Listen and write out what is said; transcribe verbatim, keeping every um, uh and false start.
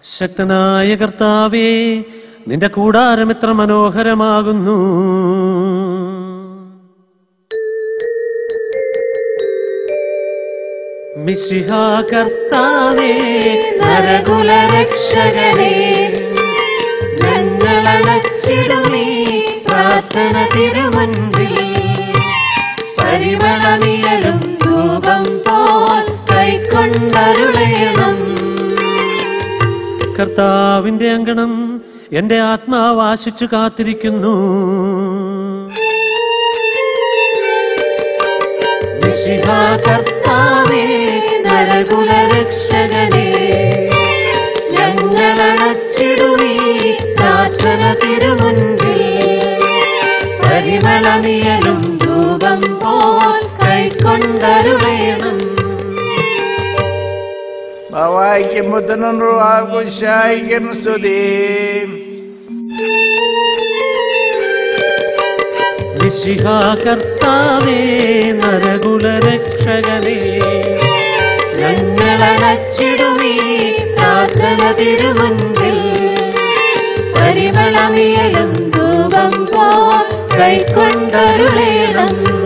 ശക്തനായ കർത്താവേ, നിന്റെ കൂടാരം എത്ര മനോഹരമാകുന്നു. മിശിഹാ കർത്താവേ, നരകുലരക്ഷകനേ, ഞങ്ങളണച്ചിടുമീ പ്രാർത്ഥന തിരുമുൻപിൽ. പരിമളമിയലും ധൂപം പോൽ കൈക്കൊണ്ടരുളേണം. കർത്താവിന്റെ അങ്കണം എന്റെ ആത്മാവ് ആശിച്ചു കാത്തിരിക്കുന്നു. മിശിഹാ കർത്താവേ, നരകുലരക്ഷകനേ, ഞങ്ങളണച്ചിടുമീ പ്രാർത്ഥന തിരുമുൻപിൽ. പരിമളമിയലും ധൂപം പോൽ കൈക്കൊണ്ടരുളേണം. Bawaiki mutanun ruaku syaikin sudim. മിശിഹാ കർത്താവേ, നരകുലരക്ഷകനേ, ഞങ്ങളണച്ചിടുമീ പ്രാർത്ഥന തിരുമുൻപിൽ. പരിമളമിയലും ധൂപം പോൽ കൈക്കൊണ്ടരുളേണം.